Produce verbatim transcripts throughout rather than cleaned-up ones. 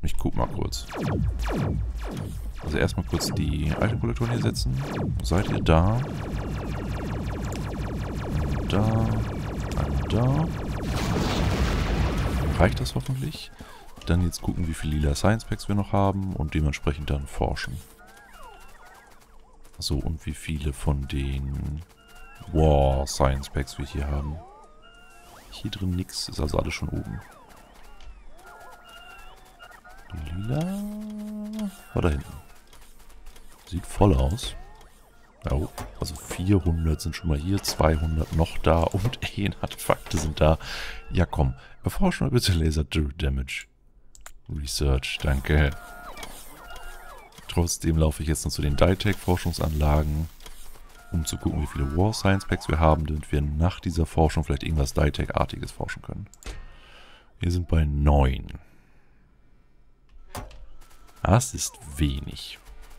Ich guck mal kurz. Also erstmal kurz die Item-Kollektoren hier setzen. Seid ihr da? Da. Einmal da. Reicht das hoffentlich? Dann jetzt gucken, wie viele lila Science Packs wir noch haben und dementsprechend dann forschen. So, und wie viele von den War Science Packs wir hier haben. Hier drin nix, ist also alles schon oben. Lila war da hinten. Sieht voll aus. Oh, also vierhundert sind schon mal hier, zweihundert noch da und ein Artefakte sind da. Ja komm, erforschen wir bitte Laser Damage. Research, danke. Trotzdem laufe ich jetzt noch zu den Ditech-Forschungsanlagen, um zu gucken, wie viele War Science Packs wir haben, damit wir nach dieser Forschung vielleicht irgendwas Ditech-artiges forschen können. Wir sind bei neun. Das ist wenig.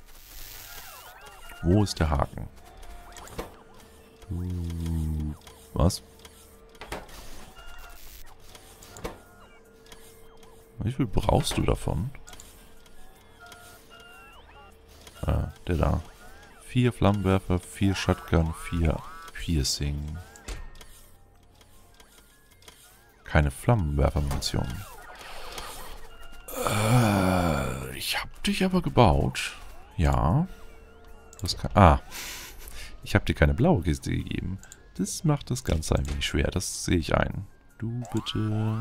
Wo ist der Haken? Uh, was? Wie viel brauchst du davon? Ah, der da. Vier Flammenwerfer, vier Shotgun, vier Piercing. Keine Flammenwerfermunition. Äh, ich hab dich aber gebaut. Ja. Das kann, ah. Ich habe dir keine blaue Kiste gegeben. Das macht das Ganze ein wenig schwer. Das sehe ich ein. Du bitte.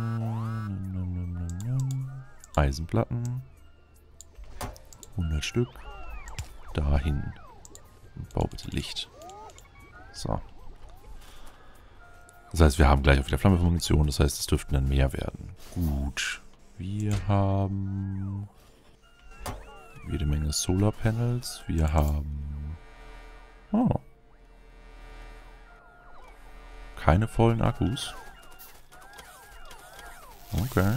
Eisenplatten. hundert Stück. Dahin. Und bau bitte Licht. So. Das heißt, wir haben gleich auch wieder Flammenwerfermunition. Das heißt, es dürften dann mehr werden. Gut. Wir haben jede Menge Solarpanels. Wir haben... Oh. Keine vollen Akkus. Okay.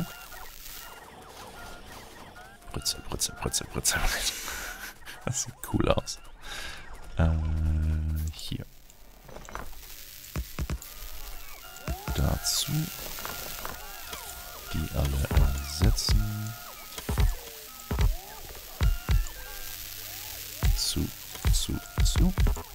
Britzel, Britzel, Britzel, Britzel. Das sieht cool aus. Äh, hier. Dazu die alle ersetzen. Zu, zu, zu.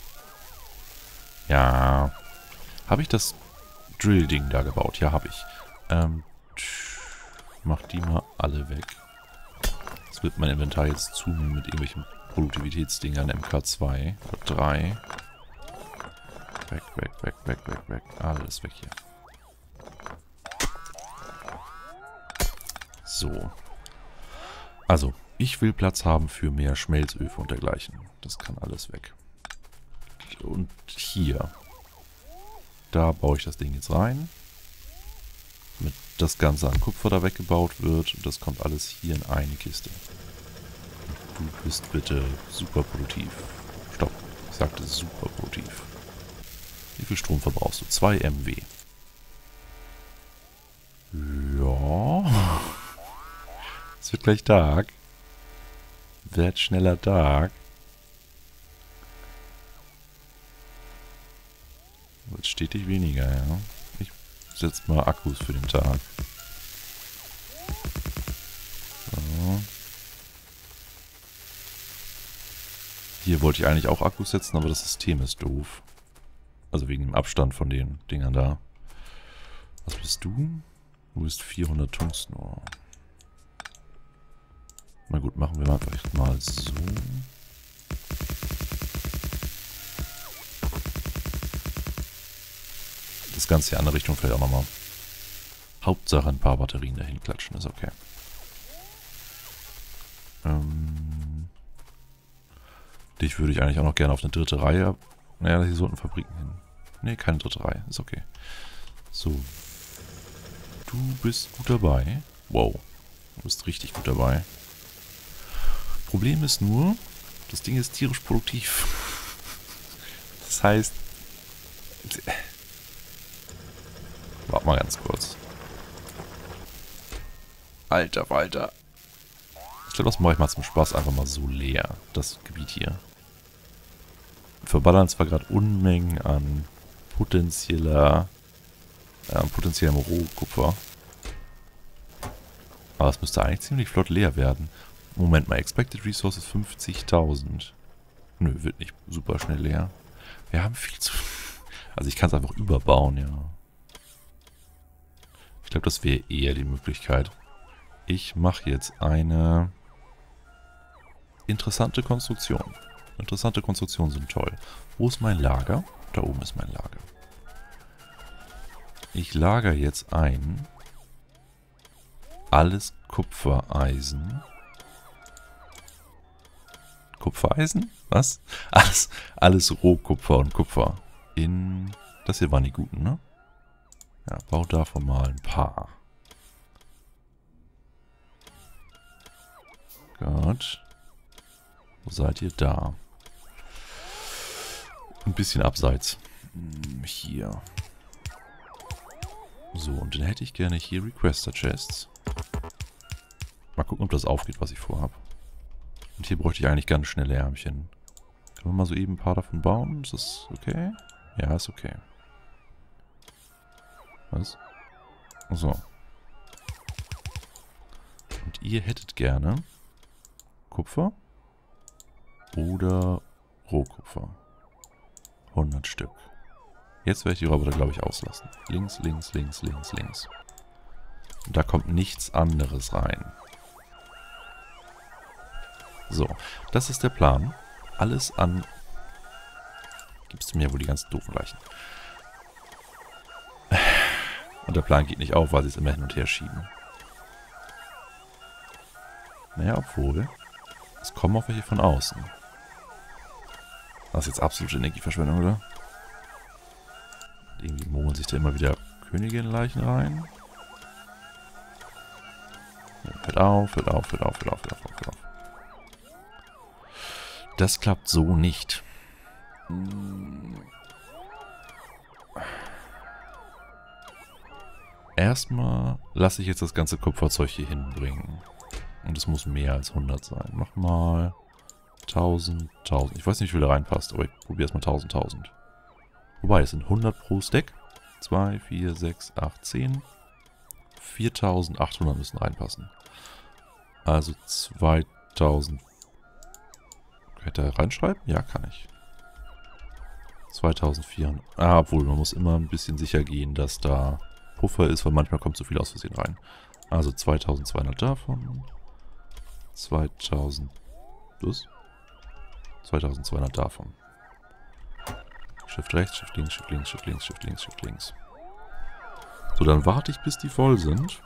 Ja. Habe ich das Drill-Ding da gebaut? Ja, habe ich. Ähm, mach die mal alle weg. Das wird mein Inventar jetzt zunehmen mit irgendwelchen Produktivitätsdingern. M K zwei oder drei. Weg, weg, weg, weg, weg, weg. Alles weg hier. So. Also, ich will Platz haben für mehr Schmelzöfe und dergleichen. Das kann alles weg. Und hier. Da baue ich das Ding jetzt rein. Damit das Ganze an Kupfer da weggebaut wird. Und das kommt alles hier in eine Kiste. Du bist bitte super produktiv. Stopp. Ich sagte super produktiv. Wie viel Strom verbrauchst du? zwei Megawatt. Ja. Es wird gleich Tag. Wird schneller Tag. Wird stetig weniger, ja. Ich setze mal Akkus für den Tag. So. Hier wollte ich eigentlich auch Akkus setzen, aber das System ist doof. Also wegen dem Abstand von den Dingern da. Was bist du? Du bist vierhundert Tungsten. Oh. Na gut, machen wir mal vielleicht mal so. Das Ganze hier in eine andere Richtung vielleicht auch nochmal. Hauptsache ein paar Batterien dahin klatschen, ist okay. Ähm, dich würde ich eigentlich auch noch gerne auf eine dritte Reihe. Naja, hier sollten Fabriken hin. Ne, keine dritte Reihe, ist okay. So. Du bist gut dabei. Wow. Du bist richtig gut dabei. Problem ist nur, das Ding ist tierisch produktiv. Das heißt... Warte mal ganz kurz. Alter, Alter. Ich glaube, das mache ich mal zum Spaß einfach mal so leer, das Gebiet hier. Wir verballern zwar gerade Unmengen an potenzieller, äh, potenziellem Rohkupfer. Aber es müsste eigentlich ziemlich flott leer werden. Moment mal, Expected Resources fünfzigtausend. Nö, wird nicht super schnell leer. Wir haben viel zu... Also ich kann es einfach überbauen, ja. Ich glaube, das wäre eher die Möglichkeit. Ich mache jetzt eine interessante Konstruktion. Interessante Konstruktionen sind toll. Wo ist mein Lager? Da oben ist mein Lager. Ich lagere jetzt ein alles Kupfereisen. Kupfereisen? Was? Alles, alles Rohkupfer und Kupfer. In... Das hier waren die guten, ne? Ja, bau davon mal ein paar. Gut. Wo seid ihr? Da. Ein bisschen abseits. Hier. So, und dann hätte ich gerne hier Requester Chests. Mal gucken, ob das aufgeht, was ich vorhabe. Und hier bräuchte ich eigentlich ganz schnelle Ärmchen. Können wir mal so eben ein paar davon bauen? Ist das okay? Ja, ist okay. Was? So. Und ihr hättet gerne Kupfer oder Rohkupfer. hundert Stück. Jetzt werde ich die Roboter, glaube ich, auslassen. Links, links, links, links, links. Und da kommt nichts anderes rein. So, das ist der Plan. Alles an... Gibst du mir wohl die ganzen doofen Leichen. Und der Plan geht nicht auf, weil sie es immer hin und her schieben. Naja, obwohl... Es kommen auch welche von außen. Das ist jetzt absolute Energieverschwendung, oder? Irgendwie mogeln sich da immer wieder Königin-Leichen rein. Ja, hört auf, hört auf, hört auf, hört auf, hört auf, hört auf. Das klappt so nicht. Erstmal lasse ich jetzt das ganze Kupferzeug hier hinbringen. Und es muss mehr als hundert sein. Mach mal tausend, tausend. Ich weiß nicht, wie viel da reinpasst, aber ich probiere erstmal tausend, tausend. Wobei, es sind hundert pro Stack. zwei, vier, sechs, acht, zehn. viertausendachthundert müssen reinpassen. Also zweitausend. Kann ich da reinschreiben? Ja, kann ich. zweitausendvierhundert. Ah, obwohl, man muss immer ein bisschen sicher gehen, dass da Puffer ist, weil manchmal kommt zu viel aus Versehen rein. Also zweitausendzweihundert davon. zweitausend. Das? zweitausendzweihundert davon. Shift rechts, Shift links, Shift links, Shift links, Shift links, Shift links. So, dann warte ich, bis die voll sind.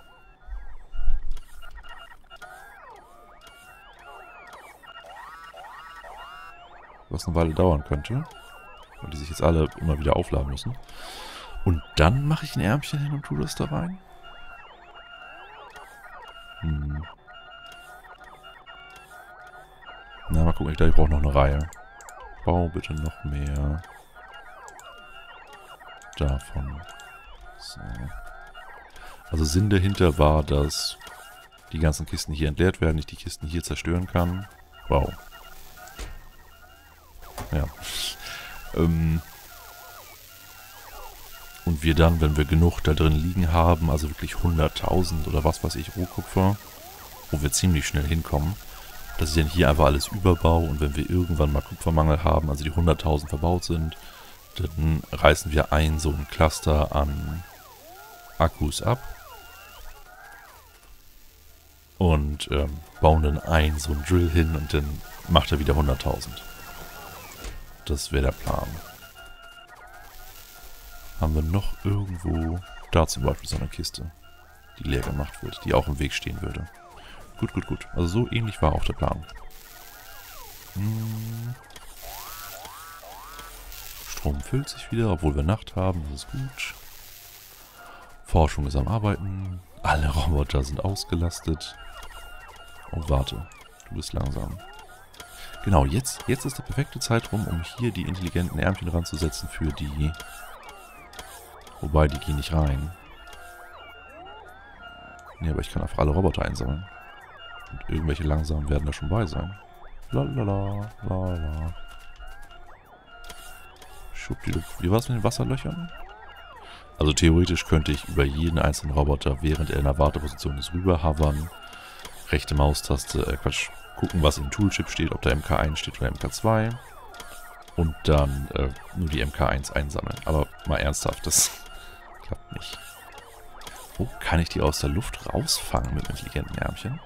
Was eine Weile dauern könnte. Weil die sich jetzt alle immer wieder aufladen müssen. Und dann mache ich ein Ärmchen hin und tue das da rein. Hm. Na, mal gucken, ich glaube, ich brauche noch eine Reihe. Bau bitte noch mehr davon. So. Also Sinn dahinter war, dass die ganzen Kisten hier entleert werden, ich die Kisten hier zerstören kann. Wow. Ja. ähm. Und wir dann, wenn wir genug da drin liegen haben, also wirklich hunderttausend oder was weiß ich, Rohkupfer, wo wir ziemlich schnell hinkommen, dass ich dann hier einfach alles überbaue und wenn wir irgendwann mal Kupfermangel haben, also die hunderttausend verbaut sind, dann reißen wir ein so ein Cluster an Akkus ab und ähm, bauen dann ein so ein Drill hin und dann macht er wieder hunderttausend. Das wäre der Plan. Haben wir noch irgendwo... Da zum Beispiel so eine Kiste, die leer gemacht wird, die auch im Weg stehen würde. Gut, gut, gut. Also so ähnlich war auch der Plan. Hm. Strom füllt sich wieder, obwohl wir Nacht haben. Das ist gut. Forschung ist am Arbeiten. Alle Roboter sind ausgelastet. Und warte, du bist langsam. Genau, jetzt, jetzt ist der perfekte Zeitraum, um hier die intelligenten Ärmchen ranzusetzen für die... Wobei, die gehen nicht rein. Ne, aber ich kann einfach alle Roboter einsammeln. Und irgendwelche langsamen werden da schon bei sein. Lalala, lalala. Schubdilup. Wie war es mit den Wasserlöchern? Also theoretisch könnte ich über jeden einzelnen Roboter, während er in der Warteposition ist, rüber hovern Rechte Maustaste, äh Quatsch, gucken, was im Toolchip steht, ob da M K eins steht oder M K zwei. Und dann äh, nur die M K eins einsammeln. Aber mal ernsthaft, das klappt nicht. Oh, kann ich die aus der Luft rausfangen mit dem intelligenten Ärmchen?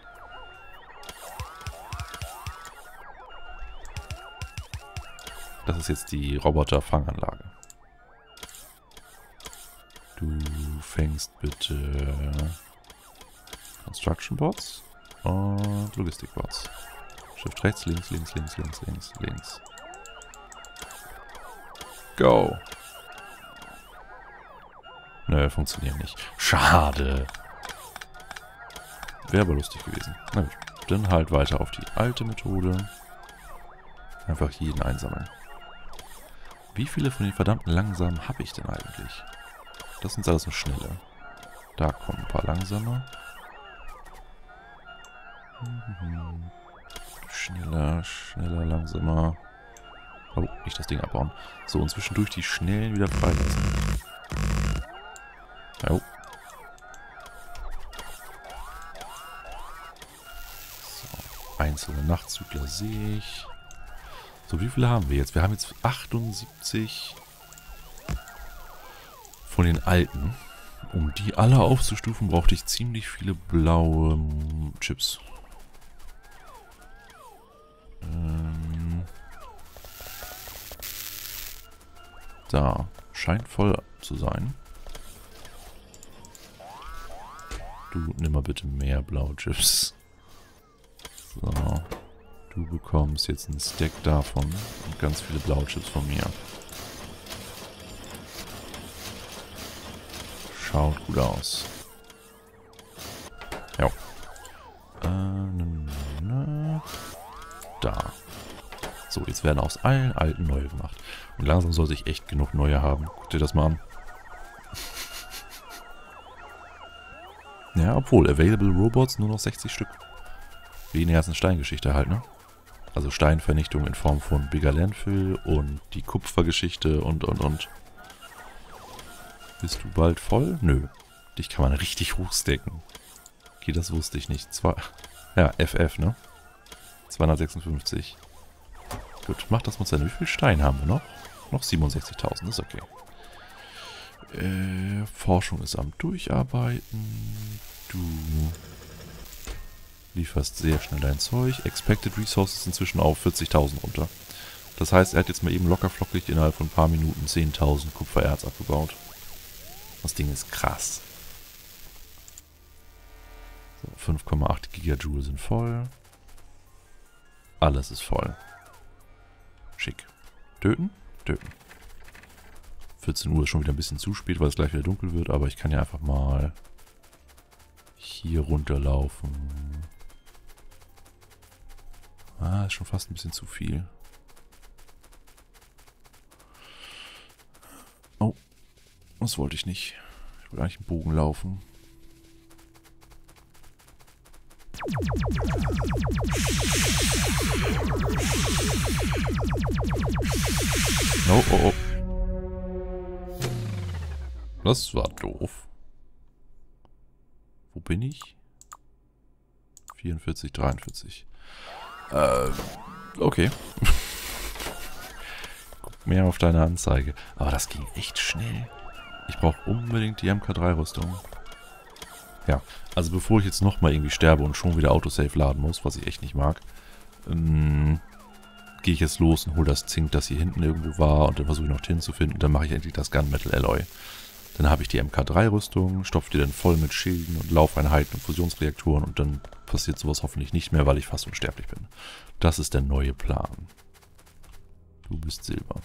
Das ist jetzt die Roboter-Fanganlage. Du fängst bitte Construction Bots und Logistik Bots. Shift rechts, links, links, links, links, links, links. Go! Nö, funktioniert nicht. Schade. Wäre aber lustig gewesen. Na gut, dann halt weiter auf die alte Methode. Einfach jeden einsammeln. Wie viele von den verdammten langsamen habe ich denn eigentlich? Das sind alles so schnelle. Da kommen ein paar langsame. Schneller, schneller, langsamer. Oh, nicht das Ding abbauen. So, und zwischendurch die schnellen wieder freilassen. Oh. So, einzelne Nachtzügler sehe ich. So, wie viele haben wir jetzt? Wir haben jetzt achtundsiebzig von den alten. Um die alle aufzustufen, brauchte ich ziemlich viele blaue Chips. Ähm da. Scheint voll zu sein. Du, nimm mal bitte mehr blaue Chips. So. Du bekommst jetzt einen Stack davon und ganz viele blaue Chips von mir. Schaut gut aus. Ja. Äh, ne, ne. Da. So, jetzt werden aus allen alten neue gemacht. Und langsam sollte ich echt genug neue haben. Guck dir das mal an. Ja, obwohl, Available Robots nur noch sechzig Stück. Weniger als eine Steingeschichte halt, ne? Also Steinvernichtung in Form von Bigger Landfill und die Kupfergeschichte und, und, und. Bist du bald voll? Nö. Dich kann man richtig hochstecken. Okay, das wusste ich nicht. Zwei, ja, F F, ne? zweihundertsechsundfünfzig. Gut, mach das mal zu Ende. Wie viel Stein haben wir noch? Noch siebenundsechzigtausend, ist okay. Äh, Forschung ist am Durcharbeiten. Du lieferst sehr schnell dein Zeug. Expected Resources inzwischen auf vierzigtausend runter. Das heißt, er hat jetzt mal eben lockerflockig innerhalb von ein paar Minuten zehntausend Kupfererz abgebaut. Das Ding ist krass. So, fünf Komma acht Gigajoule sind voll. Alles ist voll. Schick. Töten? Töten. vierzehn Uhr ist schon wieder ein bisschen zu spät, weil es gleich wieder dunkel wird, aber ich kann ja einfach mal hier runterlaufen. Ah, ist schon fast ein bisschen zu viel. Oh, das wollte ich nicht. Ich wollte eigentlich einen Bogen laufen. Oh, oh, oh. Das war doof. Wo bin ich? vierundvierzig, dreiundvierzig. Äh, okay. Guck mehr auf deine Anzeige. Aber das ging echt schnell. Ich brauche unbedingt die M K drei Rüstung. Ja, also bevor ich jetzt nochmal irgendwie sterbe und schon wieder Autosave laden muss, was ich echt nicht mag, ähm, gehe ich jetzt los und hole das Zink, das hier hinten irgendwo war, und dann versuche ich noch Tin zu finden, und dann mache ich endlich das Gunmetal Alloy. Dann habe ich die M K drei Rüstung, stopfe die dann voll mit Schilden und Laufeinheiten und Fusionsreaktoren, und dann passiert sowas hoffentlich nicht mehr, weil ich fast unsterblich bin. Das ist der neue Plan. Du bist Silber.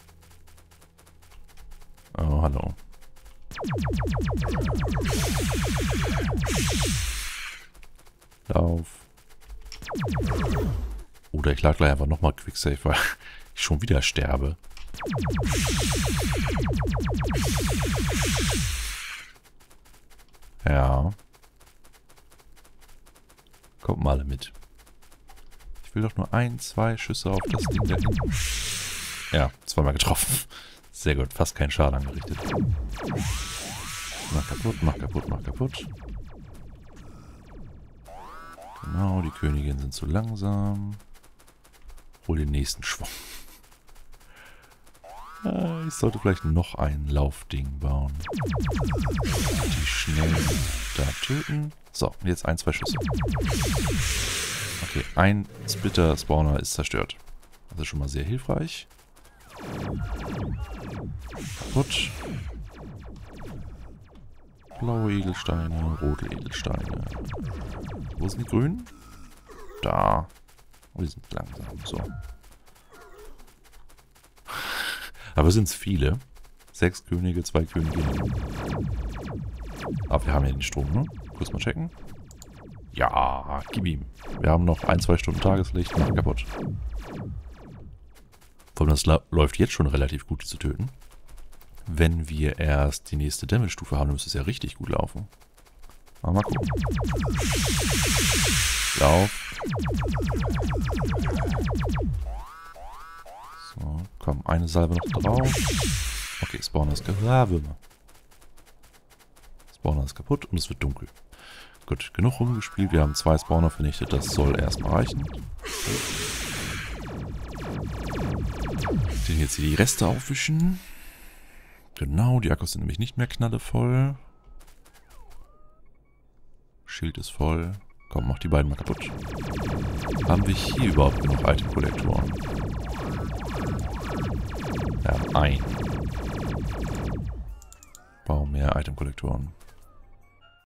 Oh, hallo. Lauf. Oder ich lade gleich einfach nochmal Quicksave, weil ich schon wieder sterbe. Ja. Kommt mal alle mit. Ich will doch nur ein, zwei Schüsse auf das Ding da hinten. Ja, zweimal getroffen. Sehr gut, fast keinen Schaden angerichtet. Mach kaputt, mach kaputt, mach kaputt. Genau, die Königinnen sind zu langsam. Hol den nächsten Schwung. Ich sollte vielleicht noch ein Laufding bauen. Die schnell da töten. So, und jetzt ein, zwei Schüsse. Okay, ein Splitter-Spawner ist zerstört. Das ist schon mal sehr hilfreich. Kaputt. Blaue Edelsteine, rote Edelsteine. Wo sind die grünen? Da. Oh, die sind langsam. So. Aber sind es viele? Sechs Könige, zwei Königinnen. Aber wir haben ja den Strom, ne? Kurz mal checken. Ja, gib ihm. Wir haben noch ein, zwei Stunden Tageslicht. Mach kaputt. Vor allem, das läuft jetzt schon relativ gut, die zu töten. Wenn wir erst die nächste Damage-Stufe haben, dann müsste es ja richtig gut laufen. Aber mal gucken. Lauf. So, komm, eine Salve noch drauf. Okay, Spawner ist kaputt. Spawner ist kaputt und es wird dunkel. Gut, genug rumgespielt. Wir haben zwei Spawner vernichtet. Das soll erstmal reichen. Den jetzt hier die Reste aufwischen. Genau, die Akkus sind nämlich nicht mehr knallevoll. Schild ist voll. Komm, mach die beiden mal kaputt. Haben wir hier überhaupt genug Item-Kollektoren? Ja, ein. Bau mehr Item-Kollektoren.